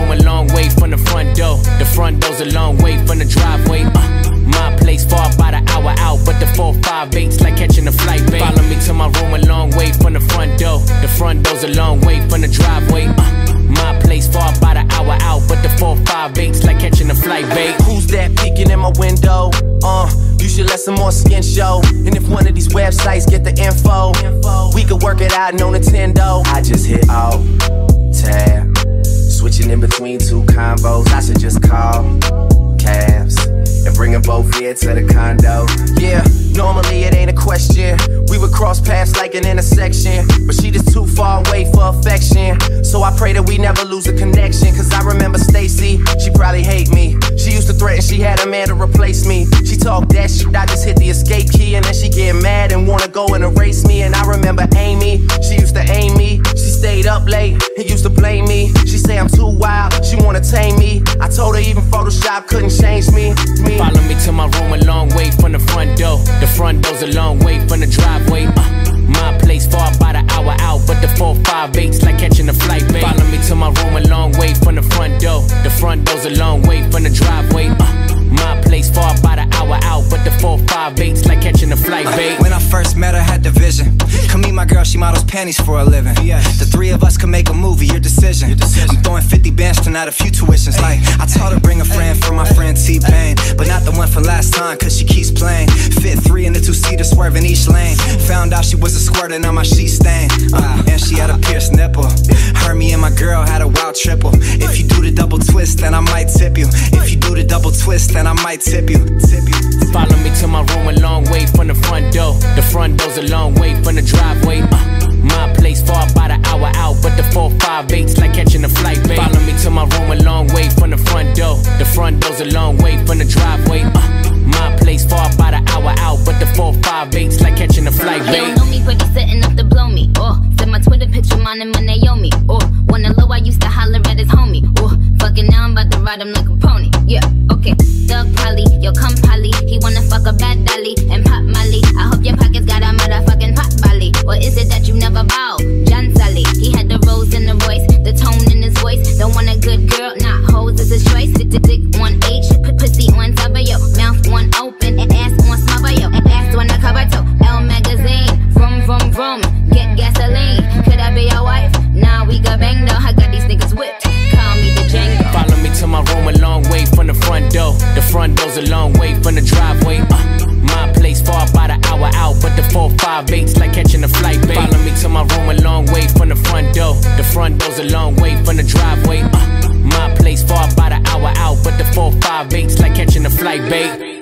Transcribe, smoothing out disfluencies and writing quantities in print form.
room a long way from the front door. The front door's a long way from the driveway. My place far by the hour out, but the 458's like catching a flight, babe. Follow me to my room a long way from the front door. The front door's a long way from the driveway. My place far by the hour out, but the 458's like catching a flight, babe. Who's that peeking in my window? You should let some more skin show. And if one of these websites get the info, we could work it out, no Nintendo. I just hit alt tab, switching in between two combos. I should just call cabs and bring them both here to the condo. Yeah, normally it ain't a question. We would cross paths like an intersection, but she just too far away for affection. So I pray that we never lose a connection. Cause I remember Stacy, she probably hate me. She used to threaten she had a man to replace me. She talked that shit, I just hit the escape key. And then she get mad and wanna go and erase me. And I remember Amy, she used to aim me. She stayed up late and used to blame me. She say I'm too wild, she wanna tame me. I told her even Photoshop couldn't change me. Follow me to my room a long way from the front door. The front door's a long way from the driveway. My place far by the hour out, but the 458's like catching a flight, babe. Follow me to my room a long way from the front door. The front door's a long way from the driveway. My place far by the hour out, but the 458's like catching a flight, babe. When I first met her, had the vision. Come meet my girl, she models panties for a living. The three of us could make a movie, your decision. I'm throwing 50 bands tonight, a few tuitions. Like, I told her bring a friend for my friend T-Pain, but not the one from last time, cause she keeps playing. Fit 3 in the 2-seater, swerving each lane. Found out she was a squirting on my sheet stain. And she had a pierced nipple. Her, me, and my girl had a wild triple. If you do the double twist, then I might tip you. If you do the double twist, then I might tip you. Follow me to my room a long way from the front door. The front door's a long way from the driveway. My place far by the hour out, but the 458's like catching a flight, babe. Follow me to my room a long way from the front door. The front door's a long way from the driveway. My place far by the hour out, but the 458's like catching a flight, babe. They don't know me, but he's setting up to blow me. Send my Twitter picture, mine and my Naomi. Wanna low, I used to holler at his homie. Fucking now I'm about to ride him like a pony. Yeah, okay. Doug Polly, yo come Polly. He wanna fuck a bad dolly and pop Molly. I hope your pockets got a motherfucking pot Molly. Or is it that you never bow? John Sally, he had the rose in the voice, the tone in his voice. Don't want a good girl, not hoes is his choice. Dick on H, put pussy on top of yo. Mouth one open and ass on small by yo. Ass on the cover toe, L magazine. Vroom vroom vroom, get gasoline. Could I be your wife? Nah, we got bang though. I got these niggas whipped. Call me the Django. Follow me to my room a long way from the front door. The front door's a long way from the driveway. My place far by the hour out, but the 458's like catching a flight, babe. Follow me to my room a long way from the front door. The front door's a long way from the driveway. My place far by the hour out, but the 458's like catching a flight, babe.